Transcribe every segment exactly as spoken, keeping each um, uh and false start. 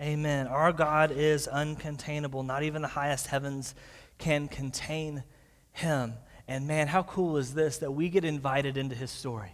Amen. Our God is uncontainable. Not even the highest heavens can contain him. And man, how cool is this that we get invited into his story?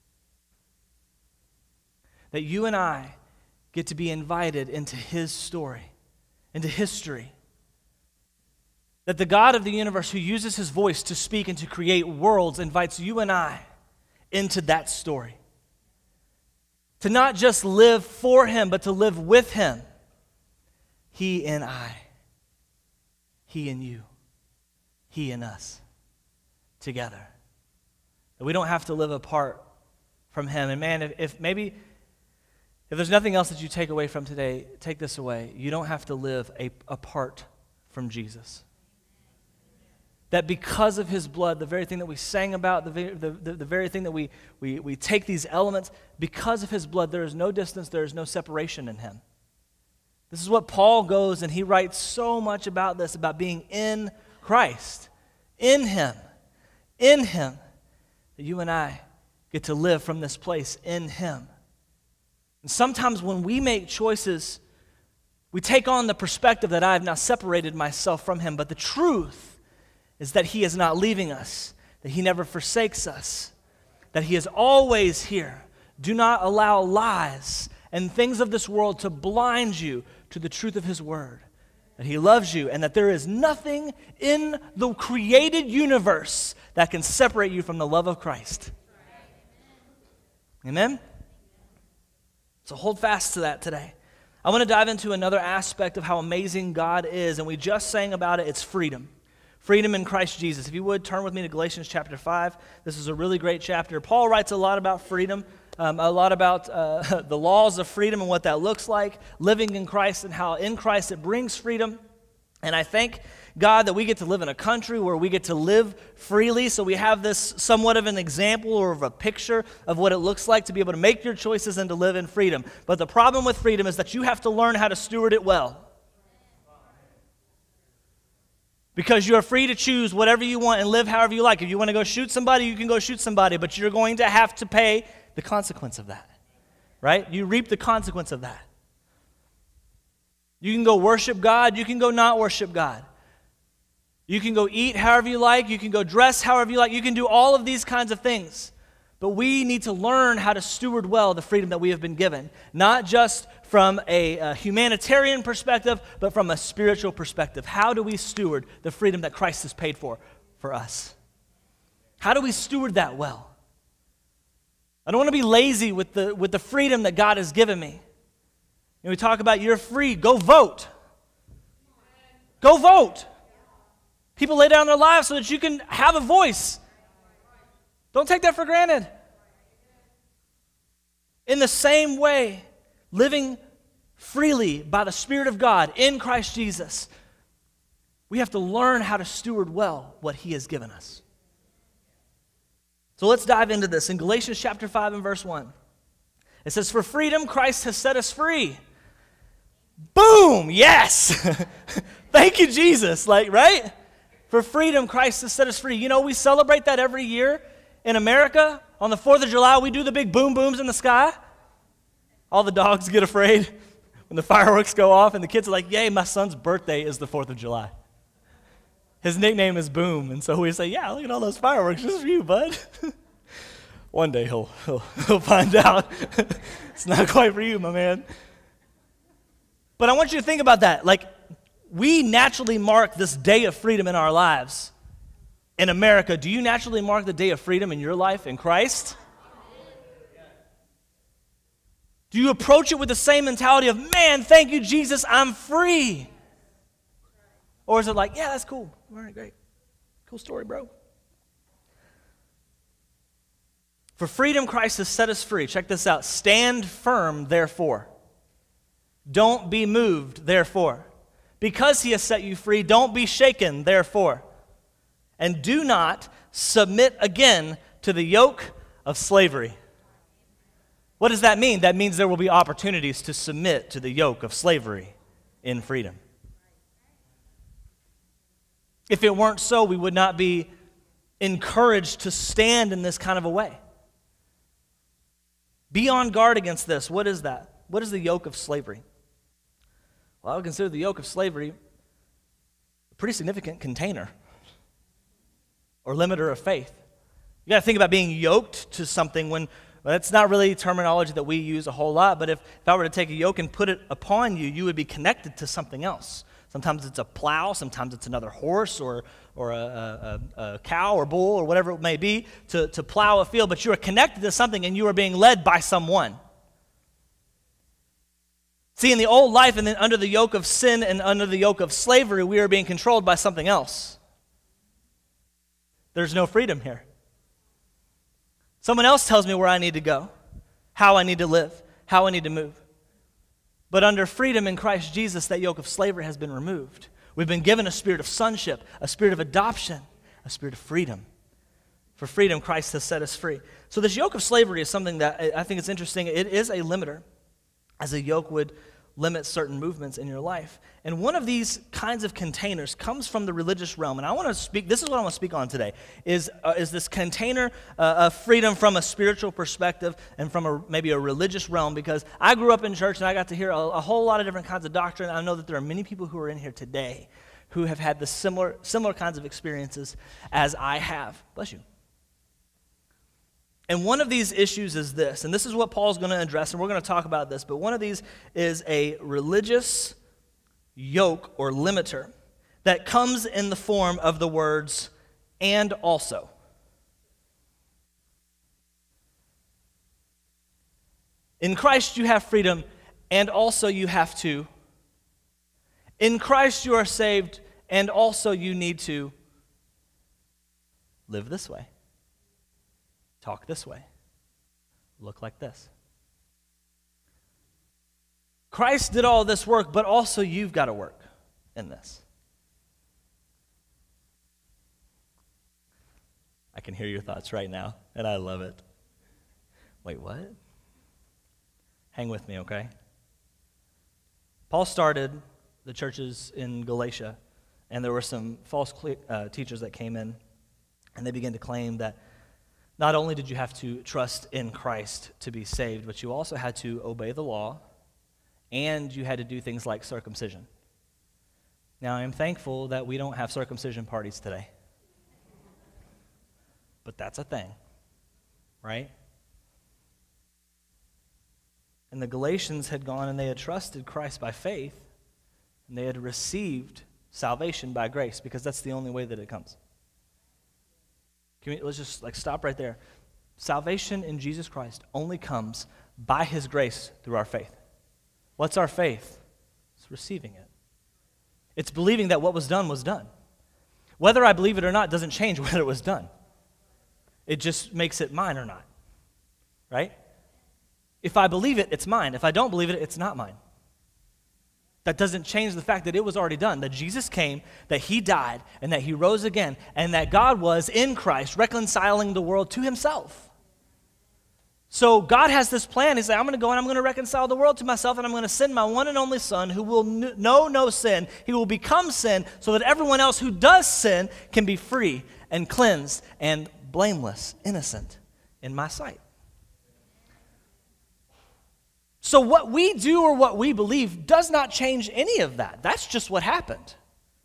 That you and I get to be invited into his story, into history. That the God of the universe who uses his voice to speak and to create worlds invites you and I into that story. To not just live for him, but to live with him. He and I. He and you. He and us. Together. That we don't have to live apart from him. And man, if, if maybe, if there's nothing else that you take away from today, take this away. You don't have to live a, apart from Jesus. That because of his blood, the very thing that we sang about, the, the, the, the very thing that we, we, we take these elements, because of his blood, there is no distance, there is no separation in him. This is what Paul goes, and he writes so much about this, about being in Christ, in him, in him, that you and I get to live from this place in him. And sometimes when we make choices, we take on the perspective that I have now separated myself from him, but the truth is that he is not leaving us, that he never forsakes us, that he is always here. Do not allow lies and things of this world to blind you to the truth of his word, that he loves you and that there is nothing in the created universe that can separate you from the love of Christ. Amen? So hold fast to that today. I want to dive into another aspect of how amazing God is, and we just sang about it. It's freedom. Freedom in Christ Jesus. If you would, turn with me to Galatians chapter five. This is a really great chapter. Paul writes a lot about freedom, um, a lot about uh, the laws of freedom and what that looks like, living in Christ and how in Christ it brings freedom. And I thank God that we get to live in a country where we get to live freely, so we have this somewhat of an example or of a picture of what it looks like to be able to make your choices and to live in freedom. But the problem with freedom is that you have to learn how to steward it well. Because you are free to choose whatever you want and live however you like. If you want to go shoot somebody, you can go shoot somebody, but you're going to have to pay the consequence of that, right? You reap the consequence of that. You can go worship God, you can go not worship God. You can go eat however you like, you can go dress however you like, you can do all of these kinds of things. But we need to learn how to steward well the freedom that we have been given, not just from a, a humanitarian perspective, but from a spiritual perspective. How do we steward the freedom that Christ has paid for for us? How do we steward that well? I don't want to be lazy with the, with the freedom that God has given me. And we talk about you're free, go vote. Go vote. People lay down their lives so that you can have a voice. Don't take that for granted. In the same way, living freely by the Spirit of God in Christ Jesus, we have to learn how to steward well what he has given us. So let's dive into this. In Galatians chapter five and verse one, it says, "For freedom Christ has set us free." Boom! Yes! Thank you, Jesus. Like, right? For freedom Christ has set us free. You know, we celebrate that every year. In America, on the fourth of July, we do the big boom booms in the sky. All the dogs get afraid when the fireworks go off, and the kids are like, yay, my son's birthday is the fourth of July. His nickname is Boom, and so we say, yeah, look at all those fireworks, just for you, bud. One day he'll, he'll, he'll find out. It's not quite for you, my man. But I want you to think about that. Like, we naturally mark this day of freedom in our lives. In America, do you naturally mark the day of freedom in your life in Christ? Do you approach it with the same mentality of, man, thank you, Jesus, I'm free? Or is it like, yeah, that's cool. All right, great. Cool story, bro. For freedom, Christ has set us free. Check this out. Stand firm, therefore. Don't be moved, therefore. Because he has set you free, don't be shaken, therefore. And do not submit again to the yoke of slavery. What does that mean? That means there will be opportunities to submit to the yoke of slavery in freedom. If it weren't so, we would not be encouraged to stand in this kind of a way. Be on guard against this. What is that? What is the yoke of slavery? Well, I would consider the yoke of slavery a pretty significant container or limiter of faith. You got to think about being yoked to something when well, that's not really terminology that we use a whole lot, but if, if I were to take a yoke and put it upon you, you would be connected to something else. Sometimes it's a plow, sometimes it's another horse or, or a, a, a cow or bull or whatever it may be to, to plow a field, but you are connected to something and you are being led by someone. See, in the old life and then under the yoke of sin and under the yoke of slavery, we are being controlled by something else. There's no freedom here. Someone else tells me where I need to go, how I need to live, how I need to move. But under freedom in Christ Jesus, that yoke of slavery has been removed. We've been given a spirit of sonship, a spirit of adoption, a spirit of freedom. For freedom, Christ has set us free. So this yoke of slavery is something that I think it's interesting. It is a limiter, as a yoke would limit certain movements in your life. And one of these kinds of containers comes from the religious realm. And I want to speak, this is what I want to speak on today, is, uh, is this container uh, of freedom from a spiritual perspective and from a, maybe a religious realm, because I grew up in church and I got to hear a, a whole lot of different kinds of doctrine. I know that there are many people who are in here today who have had the similar, similar kinds of experiences as I have. Bless you. And one of these issues is this, and this is what Paul's going to address, and we're going to talk about this, but one of these is a religious yoke or limiter that comes in the form of the words, and also. In Christ you have freedom, and also you have to. In Christ you are saved, and also you need to live this way. Talk this way. Look like this. Christ did all this work, but also you've got to work in this. I can hear your thoughts right now, and I love it. Wait, what? Hang with me, okay? Paul started the churches in Galatia, and there were some false uh, teachers that came in, and they began to claim that not only did you have to trust in Christ to be saved, but you also had to obey the law, and you had to do things like circumcision. Now, I am thankful that we don't have circumcision parties today. But that's a thing, right? And the Galatians had gone and they had trusted Christ by faith, and they had received salvation by grace, because that's the only way that it comes. Can we, let's just like stop right there. Salvation in Jesus Christ only comes by His grace through our faith. What's our faith? It's receiving it. It's believing that what was done was done. Whether I believe it or not doesn't change whether it was done. It just makes it mine or not, right? If I believe it, it's mine. If I don't believe it, it's not mine. That doesn't change the fact that it was already done, that Jesus came, that He died, and that He rose again, and that God was in Christ reconciling the world to Himself. So God has this plan. He said, I'm going to go and I'm going to reconcile the world to myself, and I'm going to send my one and only Son who will know no sin. He will become sin so that everyone else who does sin can be free and cleansed and blameless, innocent in my sight. So what we do or what we believe does not change any of that. That's just what happened.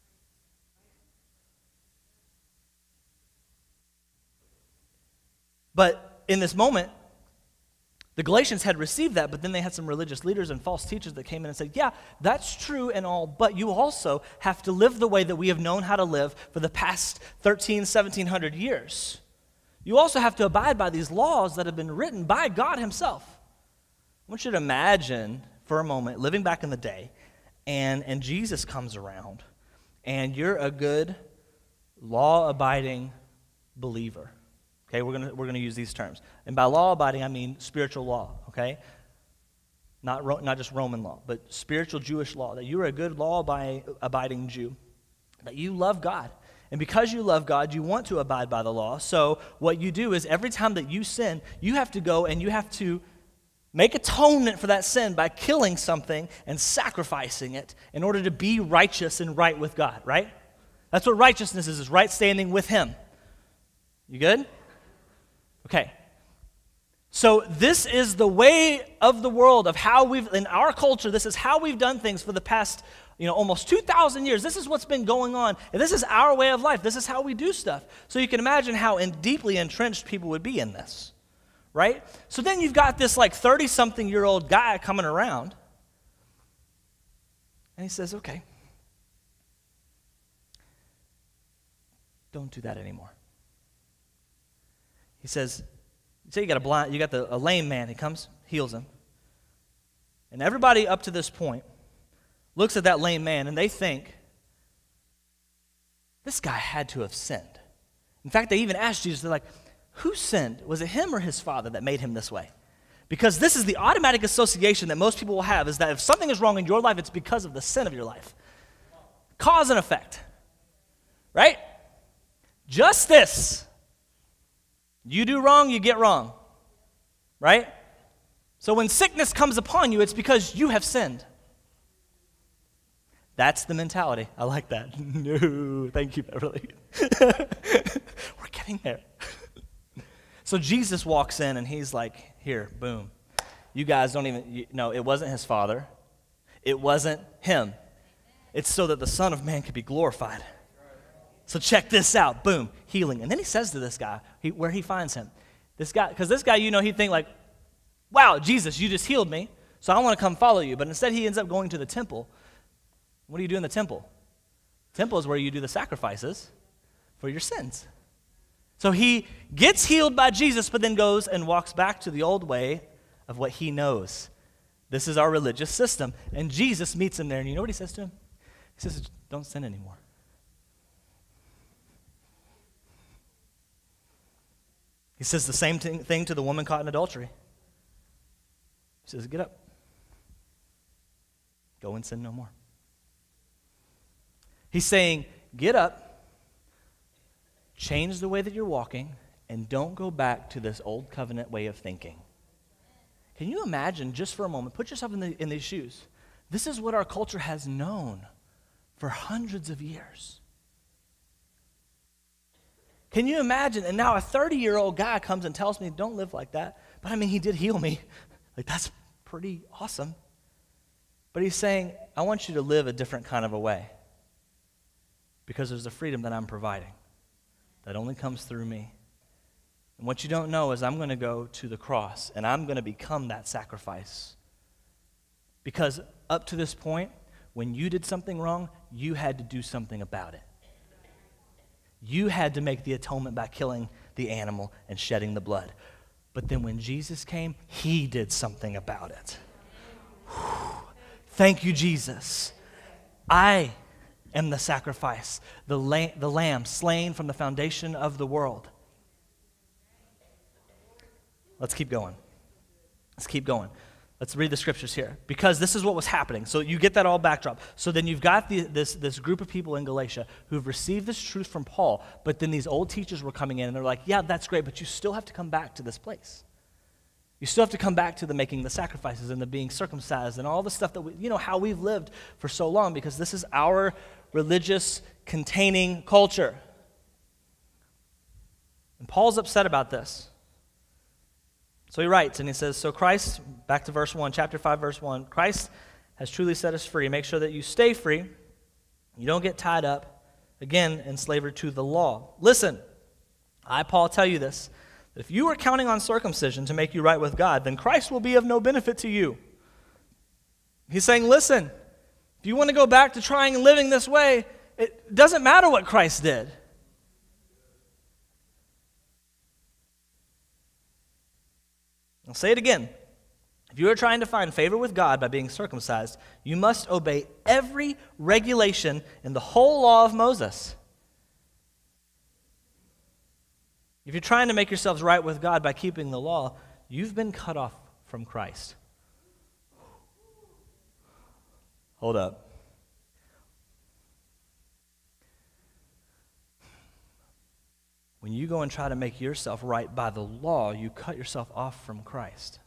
But in this moment, the Galatians had received that, but then they had some religious leaders and false teachers that came in and said, yeah, that's true and all, but you also have to live the way that we have known how to live for the past thirteen, seventeen hundred years. You also have to abide by these laws that have been written by God Himself. I want you to imagine for a moment living back in the day, and, and Jesus comes around, and you're a good, law-abiding believer. Okay, we're gonna we're gonna use these terms, and by law-abiding I mean spiritual law. Okay, not Ro- not just Roman law, but spiritual Jewish law. That you're a good law-abiding Jew, that you love God, and because you love God, you want to abide by the law. So what you do is every time that you sin, you have to go and you have to make atonement for that sin by killing something and sacrificing it in order to be righteous and right with God, right? That's what righteousness is, is right standing with Him. You good? Okay. So this is the way of the world, of how we've, in our culture, this is how we've done things for the past, you know, almost two thousand years. This is what's been going on. And this is our way of life. This is how we do stuff. So you can imagine how in, deeply entrenched people would be in this, right? So then you've got this like thirty-something-year-old guy coming around. And he says, okay, don't do that anymore. He says, say you got a blind, you got the, a lame man. He comes, heals him. And everybody up to this point looks at that lame man and they think, this guy had to have sinned. In fact, they even asked Jesus, they're like, who sinned? Was it him or his father that made him this way? Because this is the automatic association that most people will have, is that if something is wrong in your life, it's because of the sin of your life. Cause and effect. Right? Justice. You do wrong, you get wrong. Right? So when sickness comes upon you, it's because you have sinned. That's the mentality. I like that. No, thank you, Beverly. We're getting there. So Jesus walks in and he's like, here, boom. You guys don't even, you, no, it wasn't his father. It wasn't him. It's so that the Son of Man could be glorified. So check this out, boom, healing. And then he says to this guy, he, where he finds him, this guy, because this guy, you know, he'd think like, wow, Jesus, you just healed me, so I want to come follow you. But instead he ends up going to the temple. What do you do in the temple? Temple is where you do the sacrifices for your sins. So he gets healed by Jesus, but then goes and walks back to the old way of what he knows. This is our religious system. And Jesus meets him there, and you know what he says to him? He says, don't sin anymore. He says the same thing to the woman caught in adultery. He says, get up. Go and sin no more. He's saying, get up, change the way that you're walking, and don't go back to this old covenant way of thinking. Can you imagine, just for a moment, put yourself in, the, in these shoes. This is what our culture has known for hundreds of years. Can you imagine? And now a thirty-year-old guy comes and tells me, don't live like that. But I mean, he did heal me. Like, that's pretty awesome. But he's saying, I want you to live a different kind of a way. Because there's a freedom that I'm providing that only comes through me. And what you don't know is I'm going to go to the cross, and I'm going to become that sacrifice. Because up to this point, when you did something wrong, you had to do something about it. You had to make the atonement by killing the animal and shedding the blood. But then when Jesus came, he did something about it. Whew. Thank you, Jesus. I am the sacrifice, the, lamb, the lamb slain from the foundation of the world. Let's keep going. Let's keep going. Let's read the scriptures here, because this is what was happening. So you get that all backdrop. So then you've got the, this, this group of people in Galatia who've received this truth from Paul, but then these old teachers were coming in, and they're like, yeah, that's great, but you still have to come back to this place. You still have to come back to the making the sacrifices and the being circumcised and all the stuff that we, you know, how we've lived for so long, because this is our religious containing culture. And Paul's upset about this. So he writes, and he says, so Christ, back to verse one, chapter five, verse one, Christ has truly set us free. Make sure that you stay free. You don't get tied up, again, in slavery to the law. Listen, I, Paul, tell you this, that if you are counting on circumcision to make you right with God, then Christ will be of no benefit to you. He's saying, listen, if you want to go back to trying and living this way, it doesn't matter what Christ did. I'll say it again. If you are trying to find favor with God by being circumcised, you must obey every regulation in the whole law of Moses. If you're trying to make yourselves right with God by keeping the law, you've been cut off from Christ. Hold up. When you go and try to make yourself right by the law, you cut yourself off from Christ.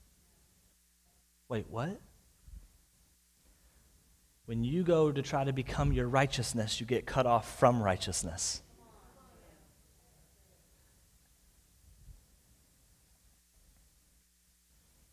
Wait, what? When you go to try to become your righteousness, you get cut off from righteousness.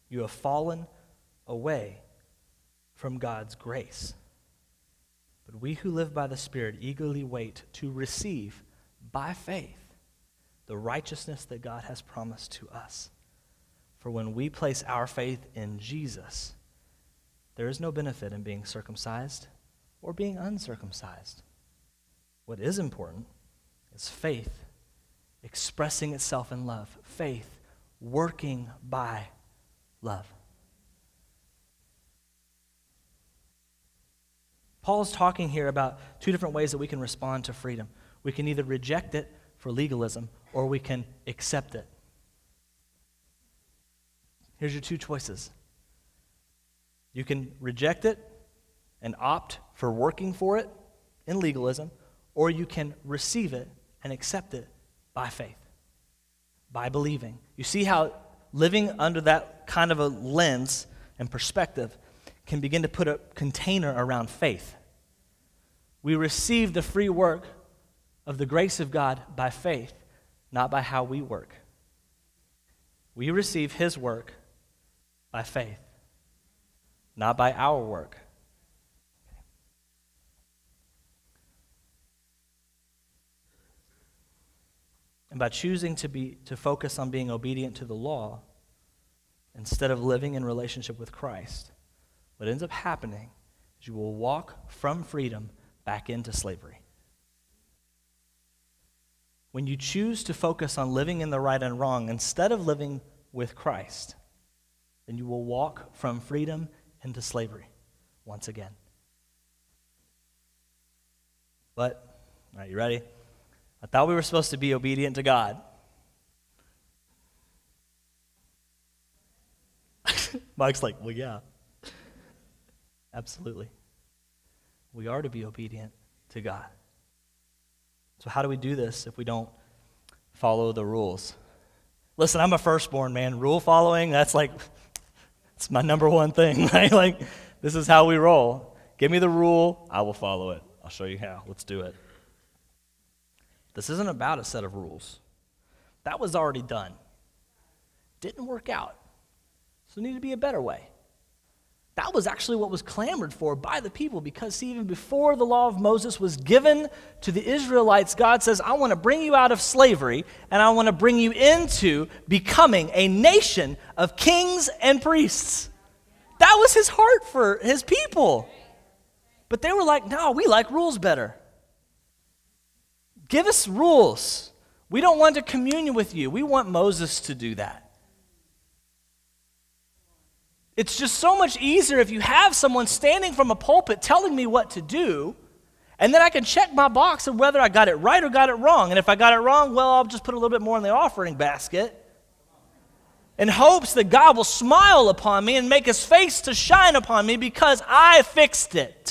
You have fallen away from God's grace. But we who live by the Spirit eagerly wait to receive by faith the righteousness that God has promised to us. For when we place our faith in Jesus, there is no benefit in being circumcised or being uncircumcised. What is important is faith expressing itself in love, faith working by love. Paul's talking here about two different ways that we can respond to freedom. We can either reject it for legalism or we can accept it. Here's your two choices. You can reject it and opt for working for it in legalism, or you can receive it and accept it by faith, by believing. You see how living under that kind of a lens and perspective can begin to put a container around faith. We receive the free work of the grace of God by faith, not by how we work. We receive his work by faith, not by our work. And by choosing to be to focus on being obedient to the law instead of living in relationship with Christ, what ends up happening is you will walk from freedom back into slavery. When you choose to focus on living in the right and wrong instead of living with Christ, then you will walk from freedom into slavery once again. But, all right, you ready? I thought we were supposed to be obedient to God. Mike's like, well, yeah. Absolutely. We are to be obedient to God. So how do we do this if we don't follow the rules? Listen, I'm a firstborn, man. Rule following, that's like, it's my number one thing, right? Like, this is how we roll. Give me the rule, I will follow it. I'll show you how. Let's do it. This isn't about a set of rules. That was already done. Didn't work out. So there needed to be a better way. That was actually what was clamored for by the people, because see, even before the law of Moses was given to the Israelites, God says, I want to bring you out of slavery, and I want to bring you into becoming a nation of kings and priests. That was his heart for his people. But they were like, no, we like rules better. Give us rules. We don't want to communion with you. We want Moses to do that. It's just so much easier if you have someone standing from a pulpit telling me what to do, and then I can check my box of whether I got it right or got it wrong. And if I got it wrong, well, I'll just put a little bit more in the offering basket in hopes that God will smile upon me and make his face to shine upon me because I fixed it.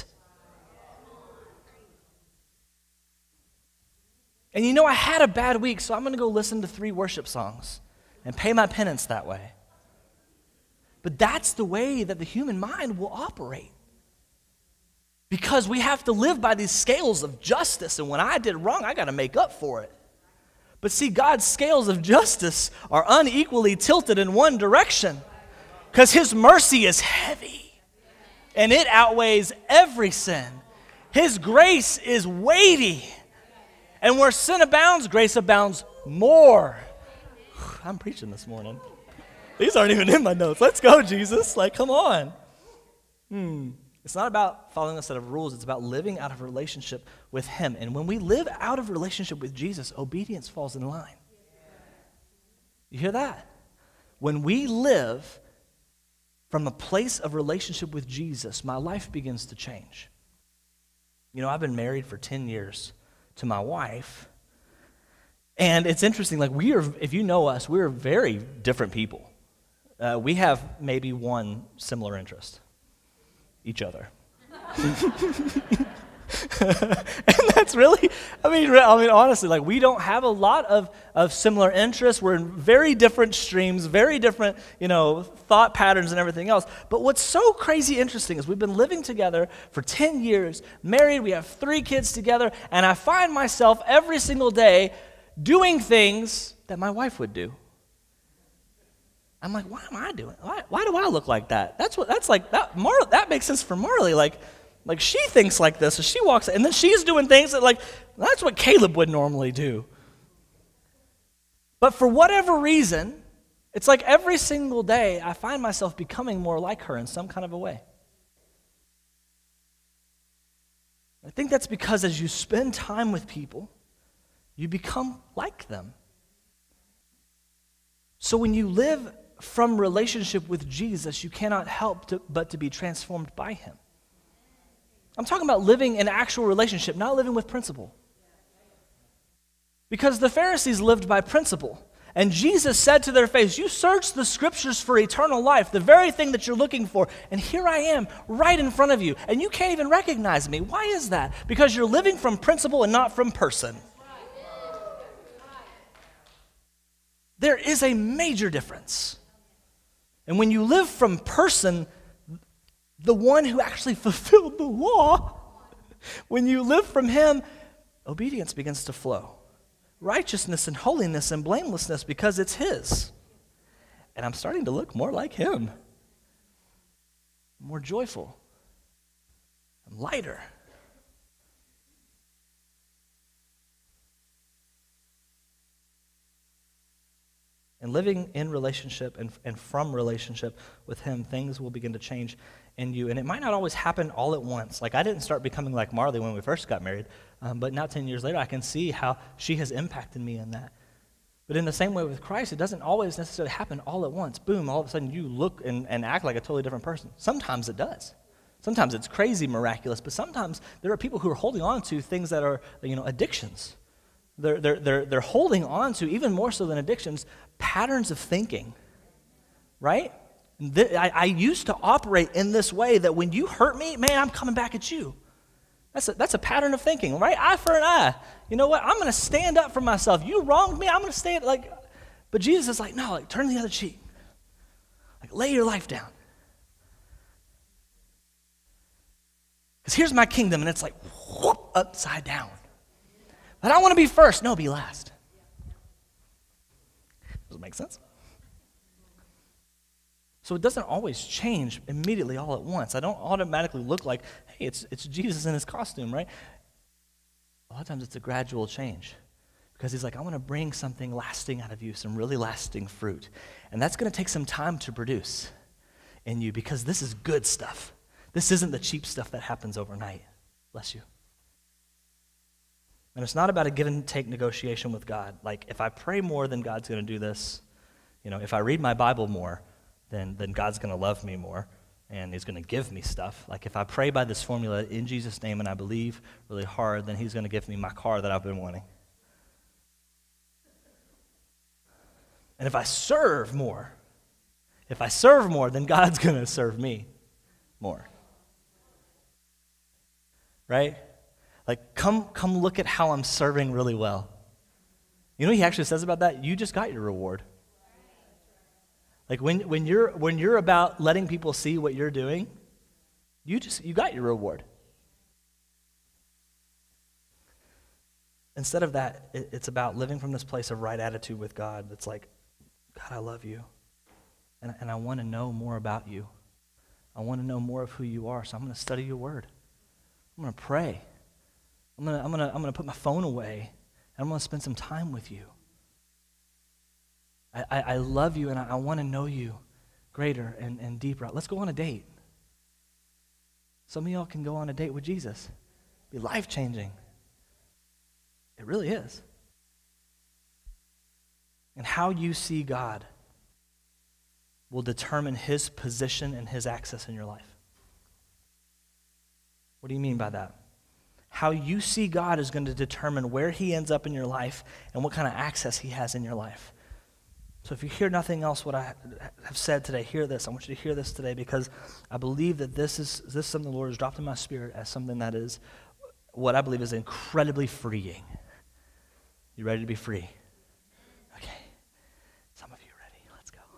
And you know, I had a bad week, so I'm going to go listen to three worship songs and pay my penance that way. But that's the way that the human mind will operate. Because we have to live by these scales of justice, and when I did wrong, I got to make up for it. But see, God's scales of justice are unequally tilted in one direction because his mercy is heavy, and it outweighs every sin. His grace is weighty, and where sin abounds, grace abounds more. I'm preaching this morning. These aren't even in my notes. Let's go, Jesus. Like, come on. Hmm. It's not about following a set of rules. It's about living out of relationship with him. And when we live out of relationship with Jesus, obedience falls in line. You hear that? When we live from a place of relationship with Jesus, my life begins to change. You know, I've been married for ten years to my wife. And it's interesting, like we are, if you know us, we're very different people. Uh, we have maybe one similar interest, each other. And that's really, I mean, I mean, honestly, like we don't have a lot of, of similar interests. We're in very different streams, very different, you know, thought patterns and everything else. But what's so crazy interesting is we've been living together for ten years, married, we have three kids together, and I find myself every single day doing things that my wife would do. I'm like, why am I doing? Why, why do I look like that? That's what. That's like that. Mar, that makes sense for Marley. Like, like she thinks like this, so she walks, and then she's doing things that like that's what Caleb would normally do. But for whatever reason, it's like every single day I find myself becoming more like her in some kind of a way. I think that's because as you spend time with people, you become like them. So when you live from relationship with Jesus, you cannot help to, but to be transformed by him. I'm talking about living in actual relationship, not living with principle. Because the Pharisees lived by principle. And Jesus said to their face, you search the scriptures for eternal life, the very thing that you're looking for, and here I am right in front of you, and you can't even recognize me. Why is that? Because you're living from principle and not from person. There is a major difference. And when you live from person, the one who actually fulfilled the law, when you live from him, obedience begins to flow. Righteousness and holiness and blamelessness because it's his. And I'm starting to look more like him. More joyful. I'm lighter. And living in relationship and, and from relationship with him, things will begin to change in you. And it might not always happen all at once. Like I didn't start becoming like Marley when we first got married, um, but now ten years later, I can see how she has impacted me in that. But in the same way with Christ, it doesn't always necessarily happen all at once. Boom, all of a sudden you look and, and act like a totally different person. Sometimes it does. Sometimes it's crazy miraculous, but sometimes there are people who are holding on to things that are, you know, addictions. They're, they're, they're, they're holding on to, even more so than addictions, patterns of thinking, right? Th- I, I used to operate in this way that when you hurt me, man, I'm coming back at you. That's a, that's a pattern of thinking, right? Eye for an eye. You know what? I'm going to stand up for myself. You wronged me, I'm going to stand like, but Jesus is like, no, like turn the other cheek. Like lay your life down. Because here's my kingdom, and it's like whoop, upside down. But I want to be first. No, be last. Does it make sense? So it doesn't always change immediately all at once. I don't automatically look like, hey, it's it's Jesus in his costume, right? A lot of times it's a gradual change. Because he's like, I want to bring something lasting out of you, some really lasting fruit. And that's going to take some time to produce in you because this is good stuff. This isn't the cheap stuff that happens overnight. Bless you. And it's not about a give and take negotiation with God. Like, if I pray more, then God's going to do this. You know, if I read my Bible more, then, then God's going to love me more, and he's going to give me stuff. Like, if I pray by this formula in Jesus' name and I believe really hard, then he's going to give me my car that I've been wanting. And if I serve more, if I serve more, then God's going to serve me more. Right? Like, come come look at how I'm serving really well. You know what he actually says about that? You just got your reward. Like when, when you're when you're about letting people see what you're doing, you just you got your reward. Instead of that, it, it's about living from this place of right attitude with God. That's like, God, I love you. And, and I want to know more about you. I want to know more of who you are, so I'm going to study your word. I'm going to pray. I'm gonna, I'm gonna, I'm gonna put my phone away, and I'm gonna spend some time with you. I, I, I love you, and I, I want to know you greater and, and deeper. Let's go on a date. Some of y'all can go on a date with Jesus. Be life-changing. It really is. And how you see God will determine his position and his access in your life. What do you mean by that? How you see God is going to determine where he ends up in your life and what kind of access he has in your life. So if you hear nothing else what I have said today, hear this. I want you to hear this today because I believe that this is this is something the Lord has dropped in my spirit as something that is what I believe is incredibly freeing. You ready to be free? Okay. Some of you are ready. Let's go.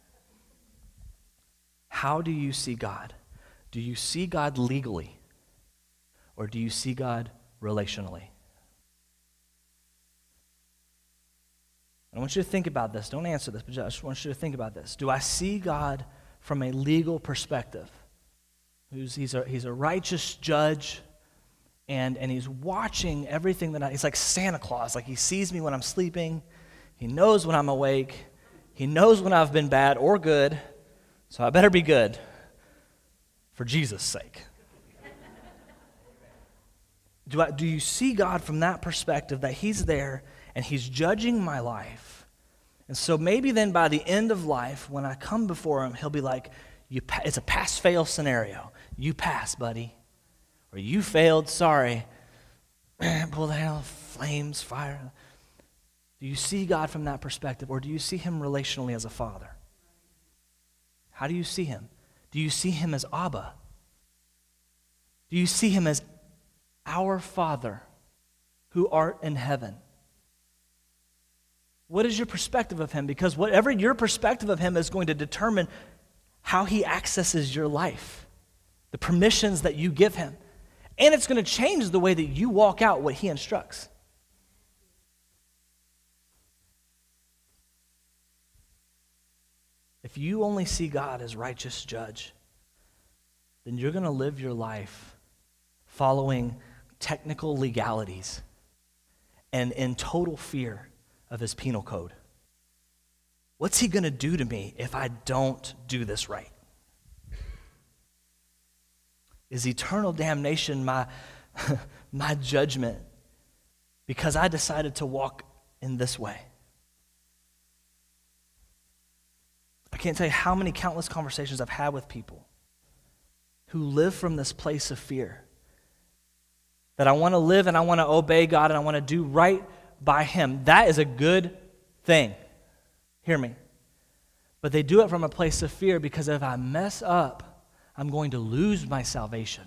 How do you see God? Do you see God legally? Or do you see God relationally? I want you to think about this. Don't answer this, but I just want you to think about this. Do I see God from a legal perspective? Who's, he's, a, he's a righteous judge, and, and he's watching everything that I, he's like Santa Claus. Like he sees me when I'm sleeping. He knows when I'm awake. He knows when I've been bad or good. So I better be good for Jesus' sake. Do, I, do you see God from that perspective, that he's there and he's judging my life? And so maybe then by the end of life, when I come before him, he'll be like, "You, pa- it's a pass-fail scenario. You pass, buddy." Or "You failed, sorry." Pull the hell, flames, fire. Do you see God from that perspective, or do you see him relationally as a father? How do you see him? Do you see him as Abba? Do you see him as our Father who art in heaven? What is your perspective of him? Because whatever your perspective of him is going to determine how he accesses your life, the permissions that you give him. And it's going to change the way that you walk out what he instructs. If you only see God as righteous judge, then you're going to live your life following technical legalities and in total fear of his penal code. What's he going to do to me if I don't do this right? Is eternal damnation my, my judgment because I decided to walk in this way? I can't tell you how many countless conversations I've had with people who live from this place of fear. That I want to live and I want to obey God and I want to do right by him. That is a good thing. Hear me. But they do it from a place of fear because if I mess up, I'm going to lose my salvation.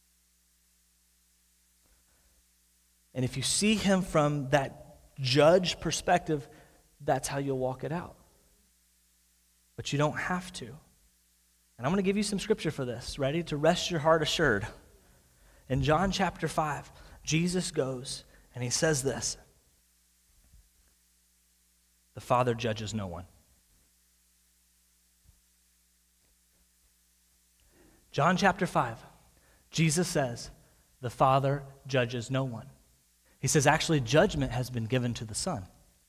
And if you see him from that judge perspective, that's how you'll walk it out. But you don't have to. And I'm going to give you some scripture for this. Ready? To rest your heart assured. In John chapter five, Jesus goes and he says this: "The Father judges no one." John chapter five, Jesus says, "The Father judges no one." He says, actually, judgment has been given to the Son.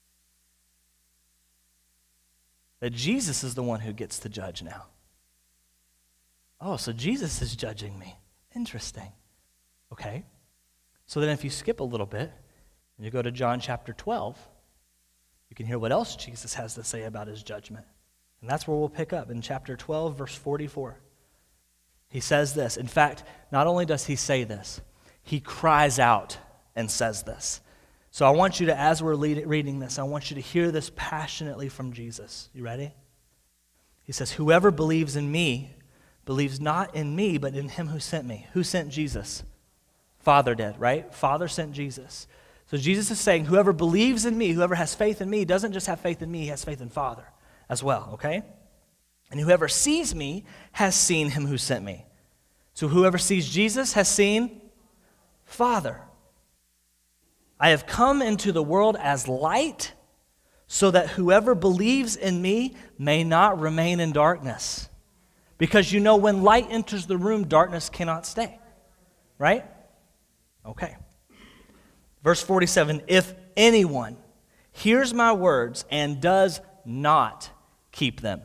That Jesus is the one who gets to judge now. Oh, so Jesus is judging me. Interesting. Okay. So then if you skip a little bit and you go to John chapter twelve, you can hear what else Jesus has to say about his judgment. And that's where we'll pick up in chapter twelve, verse forty-four. He says this. In fact, not only does he say this, he cries out and says this. So I want you to, as we're reading this, I want you to hear this passionately from Jesus. You ready? He says, "Whoever believes in me believes not in me, but in him who sent me." Who sent Jesus? Father did, right? Father sent Jesus. So Jesus is saying, whoever believes in me, whoever has faith in me, doesn't just have faith in me, he has faith in Father as well, okay? And whoever sees me has seen him who sent me. So whoever sees Jesus has seen Father. I have come into the world as light so that whoever believes in me may not remain in darkness. Because you know when light enters the room, darkness cannot stay. Right? Okay. Verse forty-seven, "If anyone hears my words and does not keep them,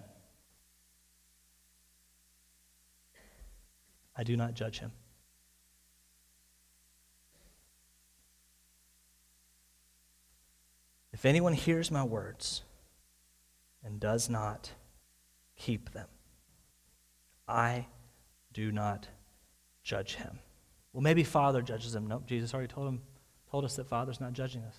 I do not judge him." If anyone hears my words and does not keep them, I do not judge him. Well, maybe Father judges him. Nope, Jesus already told him, told us that Father's not judging us.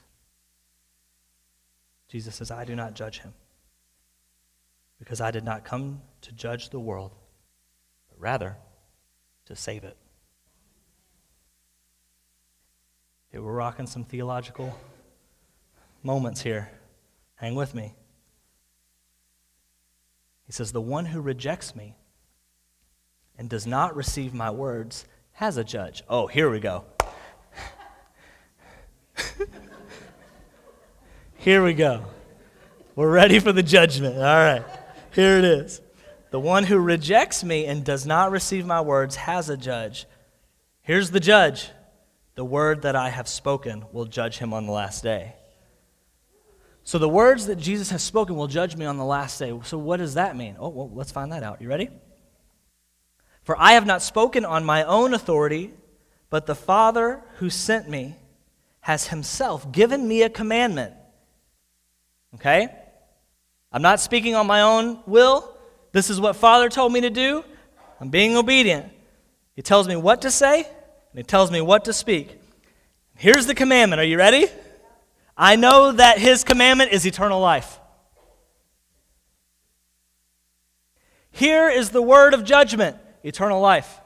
Jesus says, I do not judge him, because I did not come to judge the world, but rather to save it. Okay, we're rocking some theological moments here. Hang with me. He says, the one who rejects me and does not receive my words has a judge. Oh, here we go. Here we go. We're ready for the judgment. All right, here it is. The one who rejects me and does not receive my words has a judge. Here's the judge. The word that I have spoken will judge him on the last day. So the words that Jesus has spoken will judge me on the last day. So what does that mean? Oh, well, let's find that out. You ready? For I have not spoken on my own authority, but the Father who sent me has himself given me a commandment. Okay? I'm not speaking on my own will. This is what Father told me to do. I'm being obedient. He tells me what to say, and he tells me what to speak. Here's the commandment. Are you ready? I know that his commandment is eternal life. Here is the word of judgment, eternal life.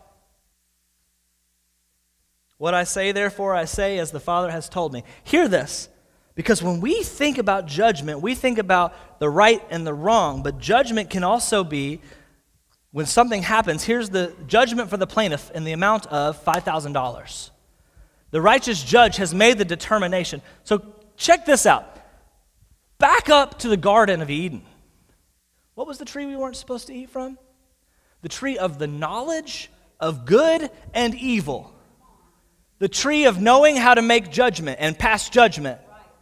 What I say, therefore, I say as the Father has told me. Hear this, because when we think about judgment, we think about the right and the wrong, but judgment can also be when something happens. Here's the judgment for the plaintiff in the amount of five thousand dollars. The righteous judge has made the determination. So check this out. Back up to the Garden of Eden. What was the tree we weren't supposed to eat from? The tree of the knowledge of good and evil. The tree of knowing how to make judgment and pass judgment.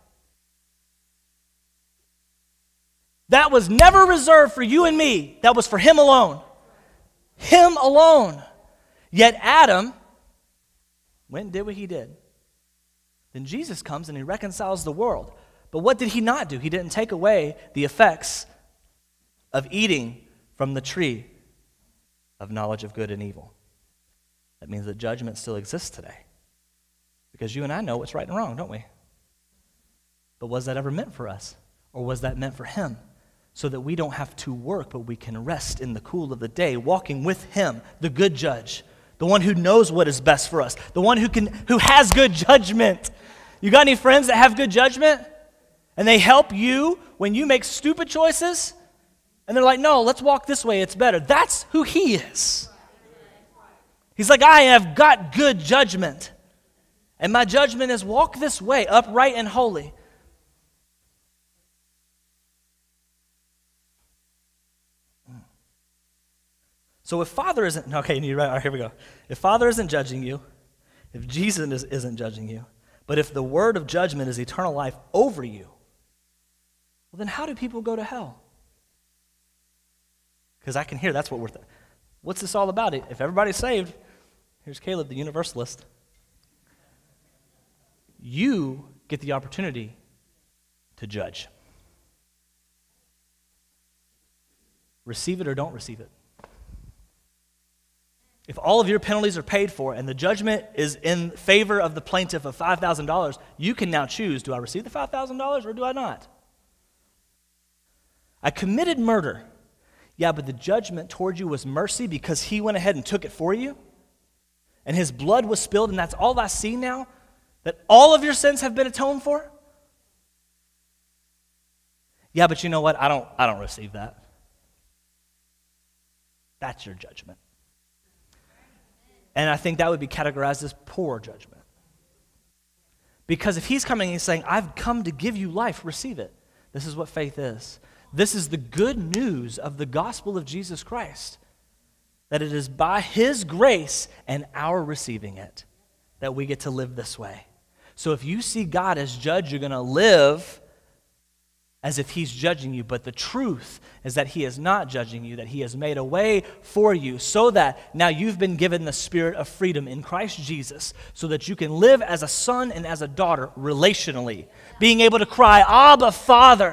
That was never reserved for you and me. That was for him alone. Him alone. Yet Adam went and did what he did. Then Jesus comes and he reconciles the world. But what did he not do? He didn't take away the effects of eating from the tree of knowledge of good and evil. That means that judgment still exists today. Because you and I know what's right and wrong, don't we? But was that ever meant for us? Or was that meant for him? So that we don't have to work, but we can rest in the cool of the day, walking with him, the good judge, the one who knows what is best for us, the one who can, who has good judgment. You got any friends that have good judgment? And they help you when you make stupid choices? And they're like, no, let's walk this way, it's better. That's who he is. He's like, I have got good judgment. And my judgment is walk this way, upright and holy. So if Father isn't, okay, you're right, all right, here we go. If Father isn't judging you, if Jesus is, isn't judging you, but if the word of judgment is eternal life over you, well, then how do people go to hell? Because I can hear that's what we're, th- what's this all about? If everybody's saved, here's Caleb, the universalist. You get the opportunity to judge. Receive it or don't receive it. If all of your penalties are paid for and the judgment is in favor of the plaintiff of five thousand dollars, you can now choose, do I receive the five thousand dollars or do I not? I committed murder. Yeah, but the judgment toward you was mercy because he went ahead and took it for you. And his blood was spilled, and that's all I see now? That all of your sins have been atoned for? Yeah, but you know what? I don't, I don't receive that. That's your judgment. And I think that would be categorized as poor judgment. Because if he's coming and he's saying, I've come to give you life, receive it. This is what faith is. This is the good news of the gospel of Jesus Christ. That it is by his grace and our receiving it that we get to live this way. So if you see God as judge, you're going to live as if he's judging you. But the truth is that he is not judging you, that he has made a way for you so that now you've been given the spirit of freedom in Christ Jesus so that you can live as a son and as a daughter relationally, being able to cry, Abba, Father.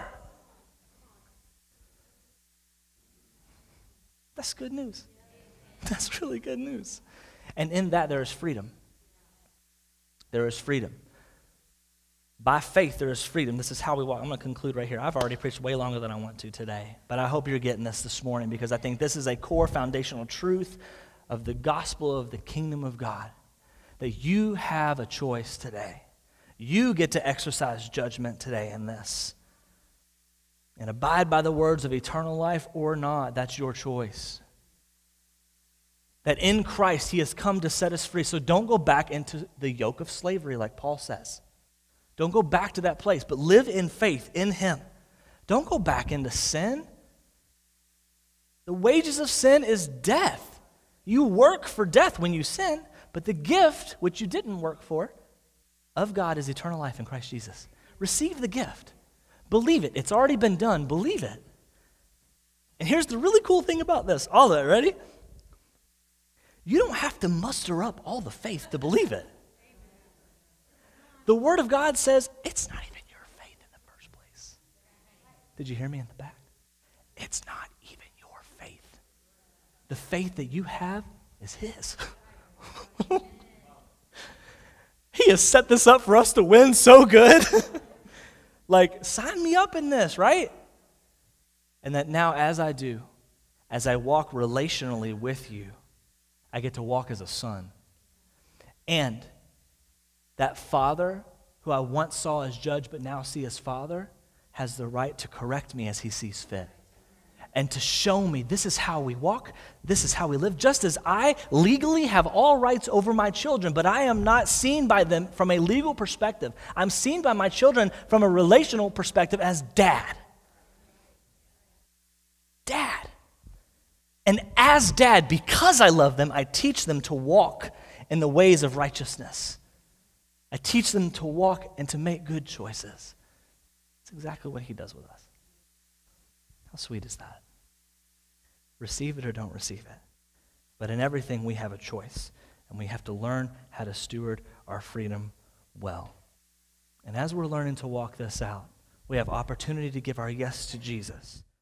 That's good news. That's really good news. And in that there is freedom. There is freedom. By faith, there is freedom. This is how we walk. I'm going to conclude right here. I've already preached way longer than I want to today, but I hope you're getting this this morning because I think this is a core foundational truth of the gospel of the kingdom of God, that you have a choice today. You get to exercise judgment today in this and abide by the words of eternal life or not. That's your choice. That in Christ, he has come to set us free. So don't go back into the yoke of slavery like Paul says. Don't go back to that place, but live in faith in him. Don't go back into sin. The wages of sin is death. You work for death when you sin, but the gift, which you didn't work for, of God is eternal life in Christ Jesus. Receive the gift. Believe it. It's already been done. Believe it. And here's the really cool thing about this. All of it, ready? You don't have to muster up all the faith to believe it. The Word of God says it's not even your faith in the first place. Did you hear me in the back? It's not even your faith. The faith that you have is His. He has set this up for us to win so good. Like, sign me up in this, right? And that now as I do, as I walk relationally with you, I get to walk as a son. And that father, who I once saw as judge but now see as father, has the right to correct me as he sees fit. And to show me this is how we walk, this is how we live, just as I legally have all rights over my children, but I am not seen by them from a legal perspective. I'm seen by my children from a relational perspective as dad. Dad. And as dad, because I love them, I teach them to walk in the ways of righteousness. I teach them to walk and to make good choices. That's exactly what He does with us. How sweet is that? Receive it or don't receive it. But in everything we have a choice, and we have to learn how to steward our freedom well. And as we're learning to walk this out, we have opportunity to give our yes to Jesus.